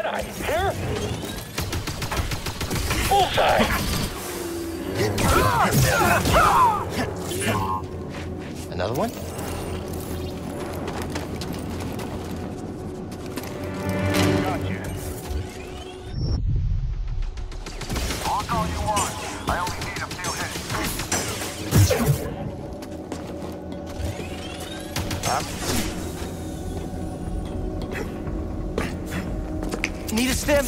Jedi, here? Bullseye! Another one? Gotcha. Walk all you want. I only need a few hits. Need a stim?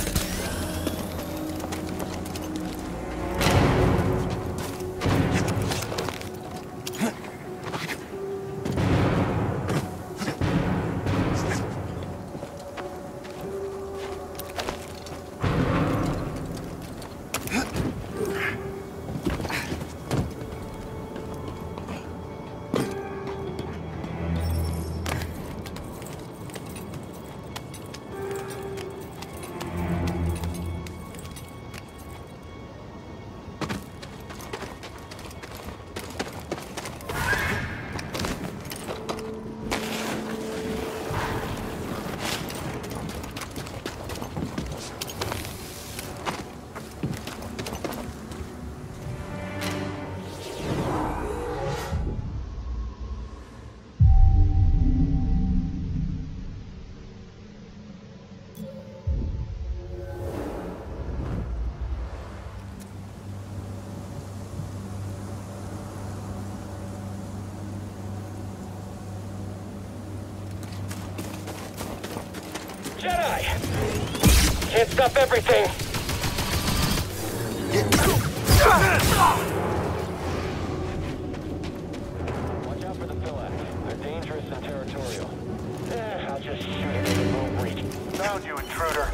Jedi! Can't stop everything! Watch out for the Philax. They're dangerous and territorial. I'll just shoot it in the low breach. Found you, intruder.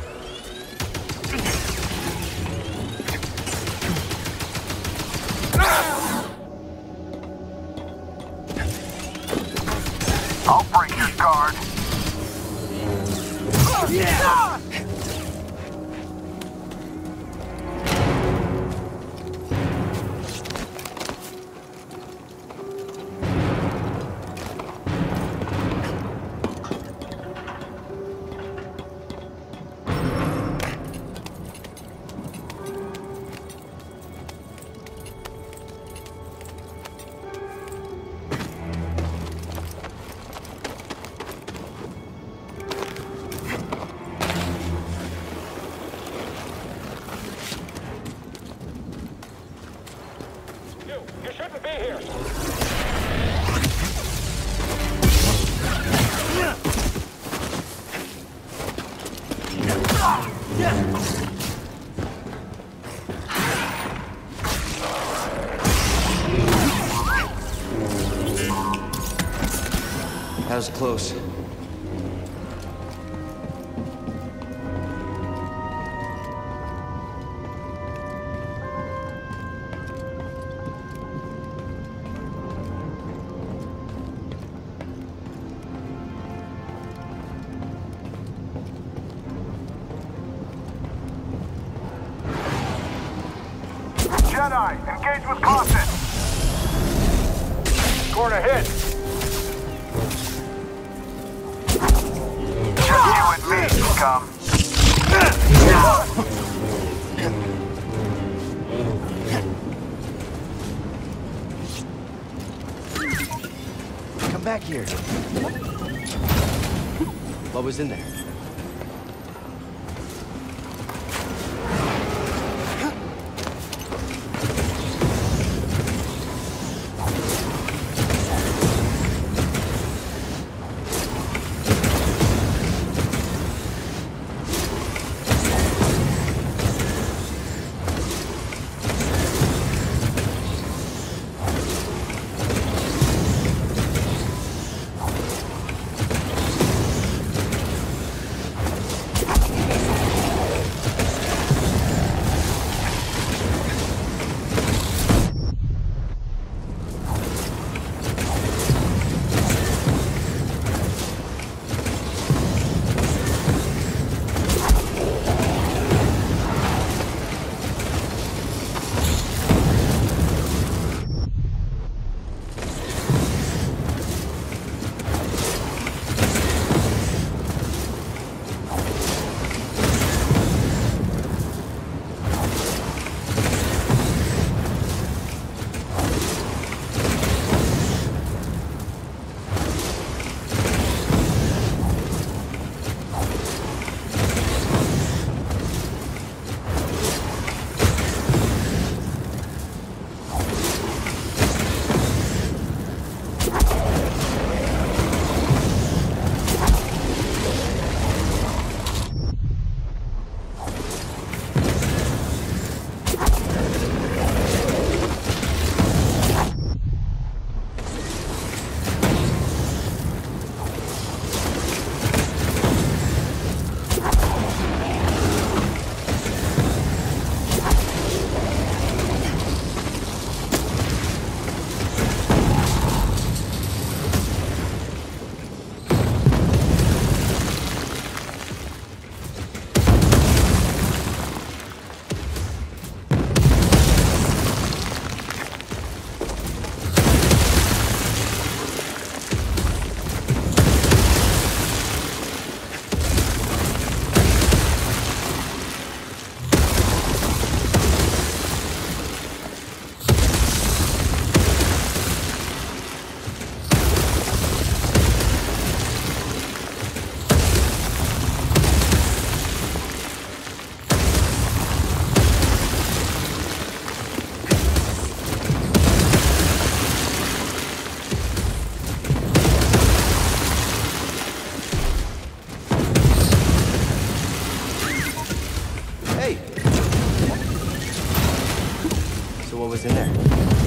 I'll break your guard. Yeah! You shouldn't be here! That was close. Jedi, engage with caution. Corner hit! Just you and me, scum. Come back here. What was in there? was in there?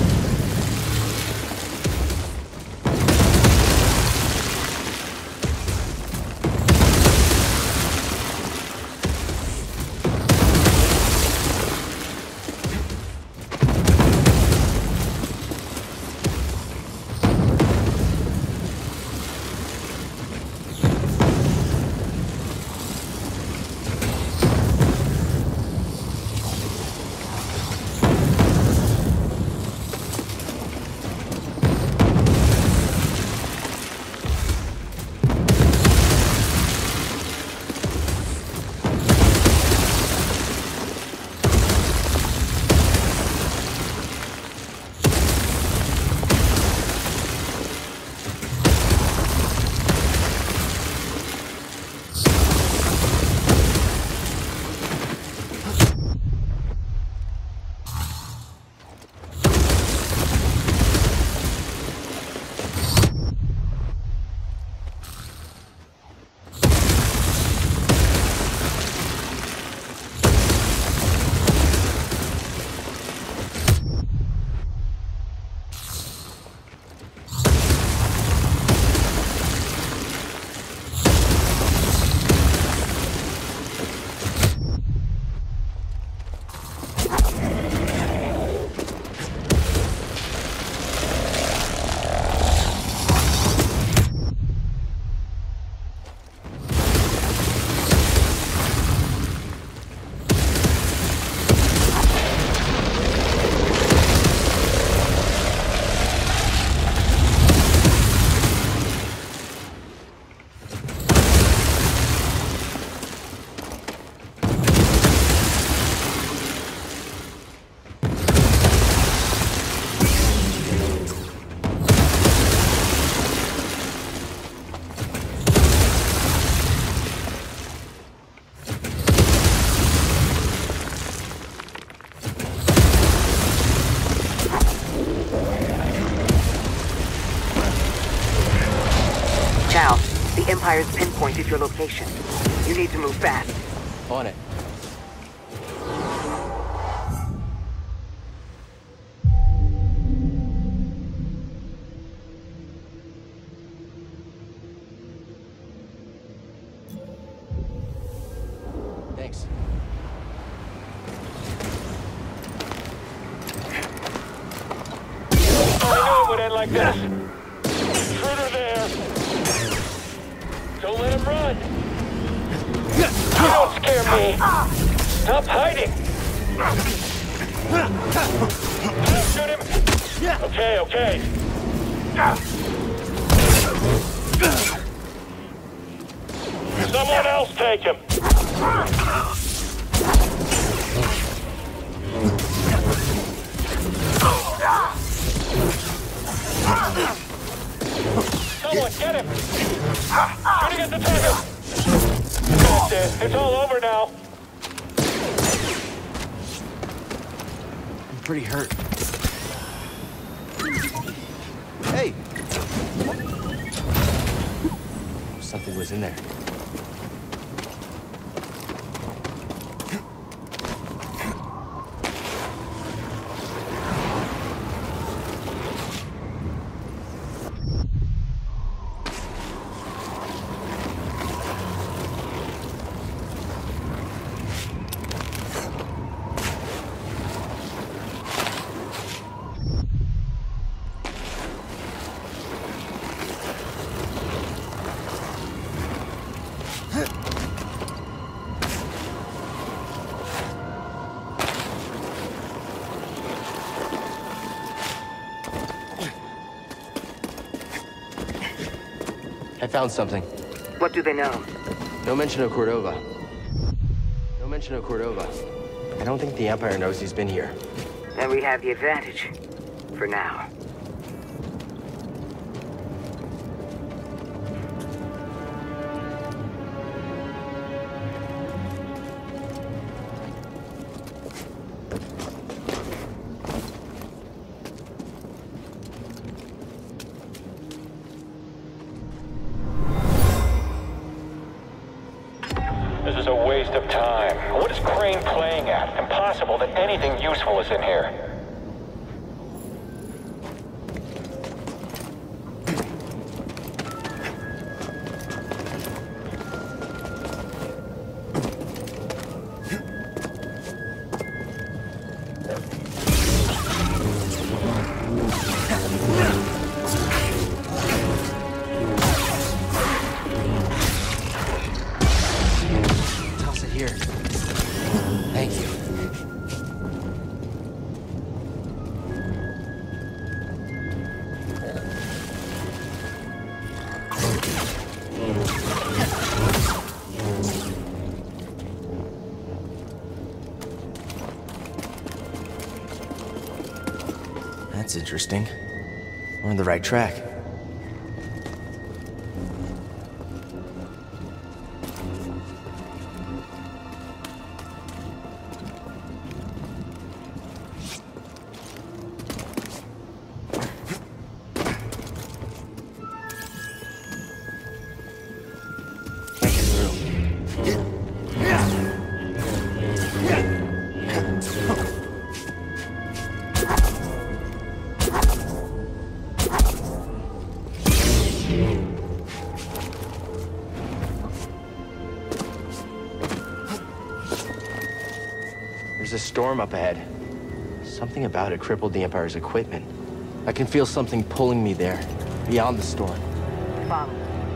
The Empire's pinpointed your location. You need to move fast. On it. Thanks. I knew it would end like this. Intruder there. Don't let him run. You don't scare me. Stop hiding. Shoot him. Okay, okay. Someone else take him. Someone get him! Shooting at the target! That's it. It's all over now. I'm pretty hurt. Hey! Something was in there. I found something. What do they know? No mention of Cordova. No mention of Cordova. I don't think the Empire knows he's been here. Then we have the advantage. For now. This is a waste of time. What is Crane playing at? Impossible that anything useful is in here. That's interesting. We're on the right track. There's a storm up ahead. Something about it crippled the Empire's equipment. I can feel something pulling me there, beyond the storm. Follow.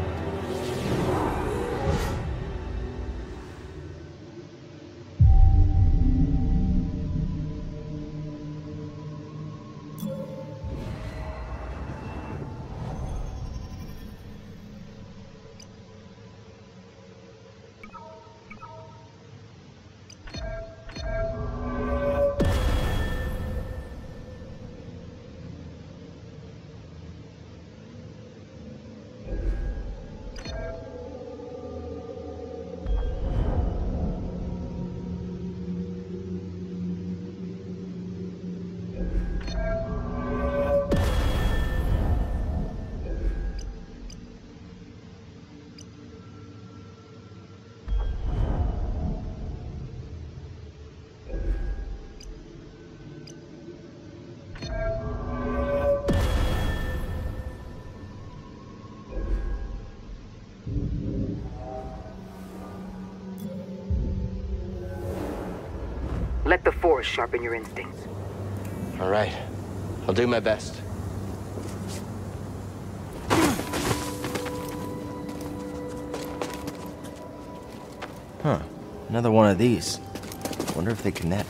Let the Force sharpen your instincts. All right. I'll do my best. Huh. Another one of these. Wonder if they connect.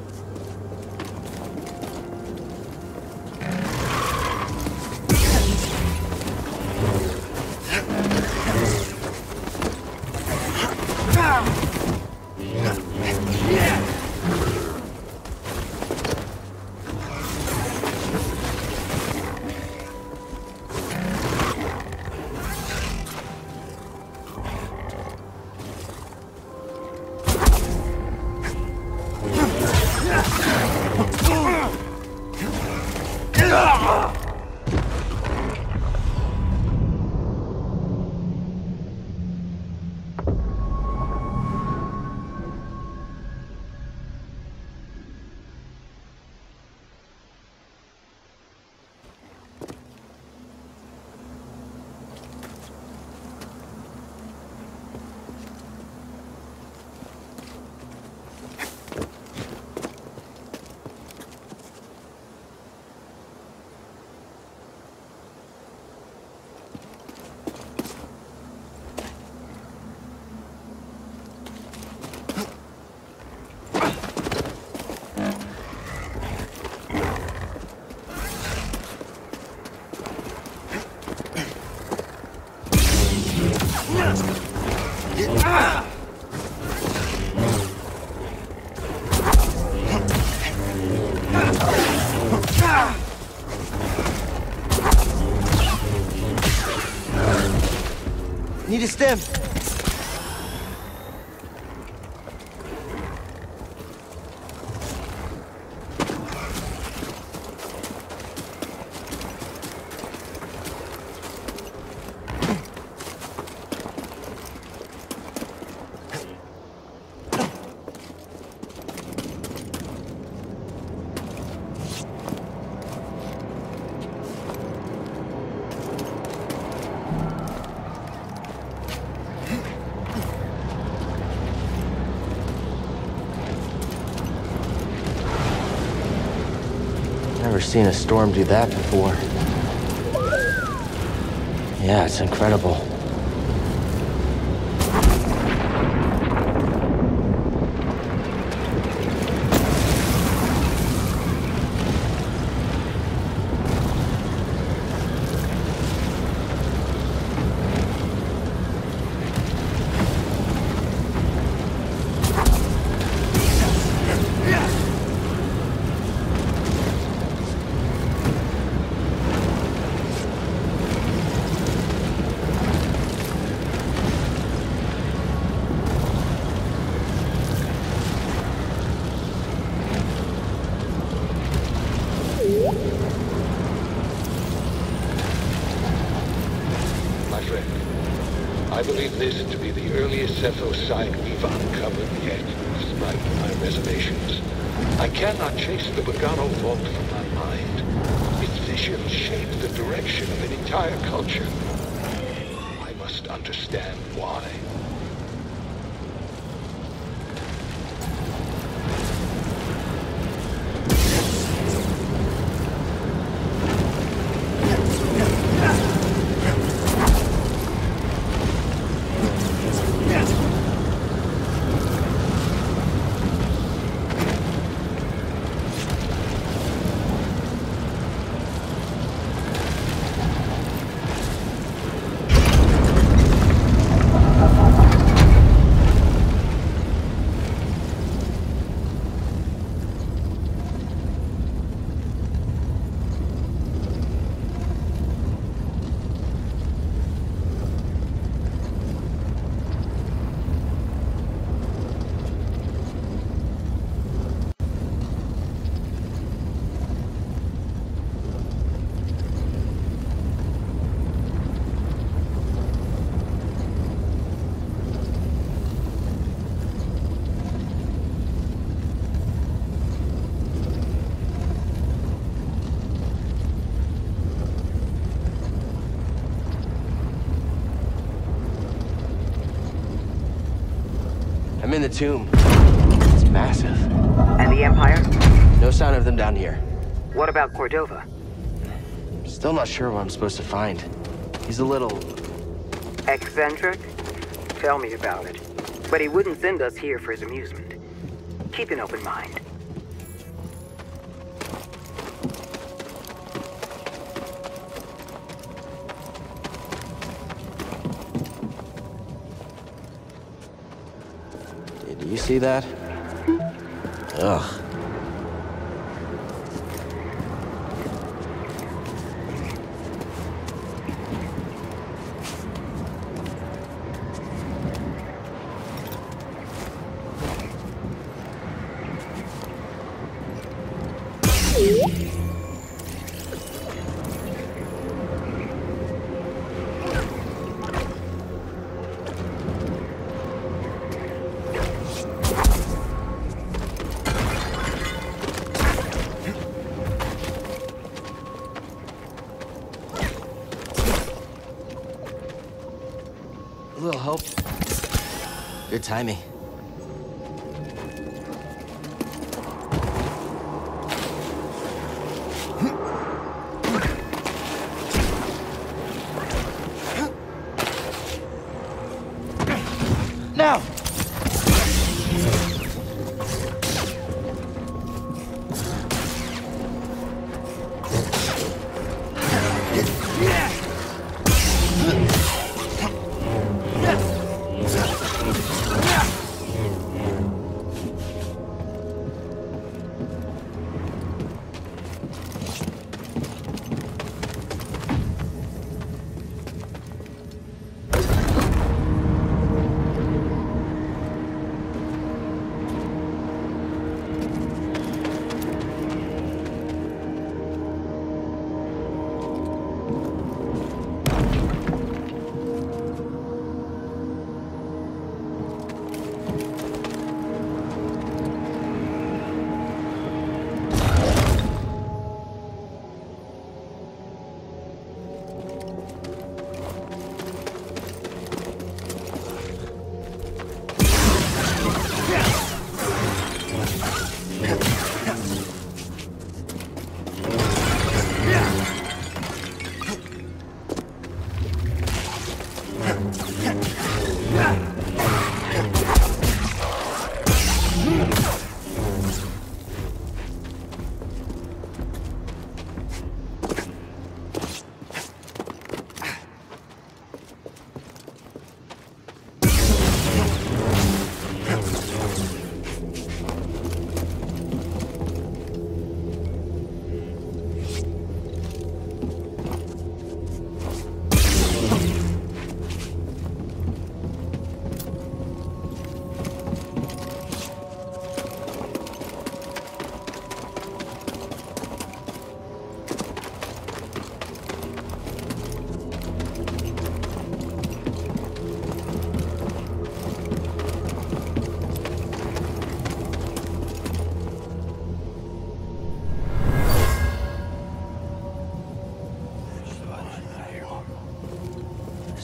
Need a stem. Never seen a storm do that before. Yeah, it's incredible. threat. I believe this to be the earliest Zeffo site we've uncovered yet, despite my reservations. I cannot chase the Bogano vault from my mind. Its vision shaped the direction of an entire culture. I must understand why. I'm in the tomb. It's massive. And the Empire? No sign of them down here. What about Cordova? Still not sure what I'm supposed to find. He's a little... Eccentric? Tell me about it. But he wouldn't send us here for his amusement. Keep an open mind. Did you see that? Ugh. A little help. Good timing. Now!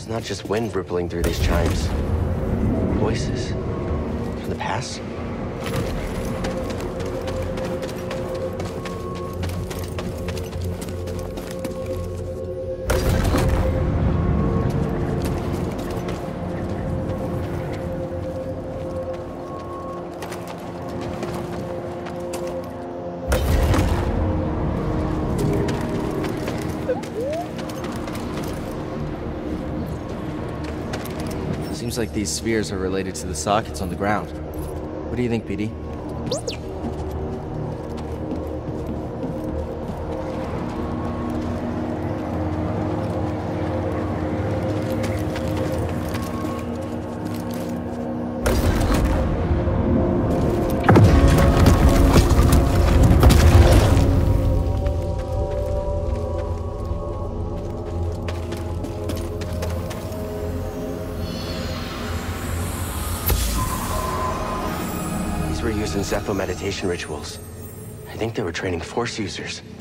It's not just wind rippling through these chimes. Voices. From the past? Seems like these spheres are related to the sockets on the ground. What do you think, PD? These were used in Zepho meditation rituals. I think they were training Force users.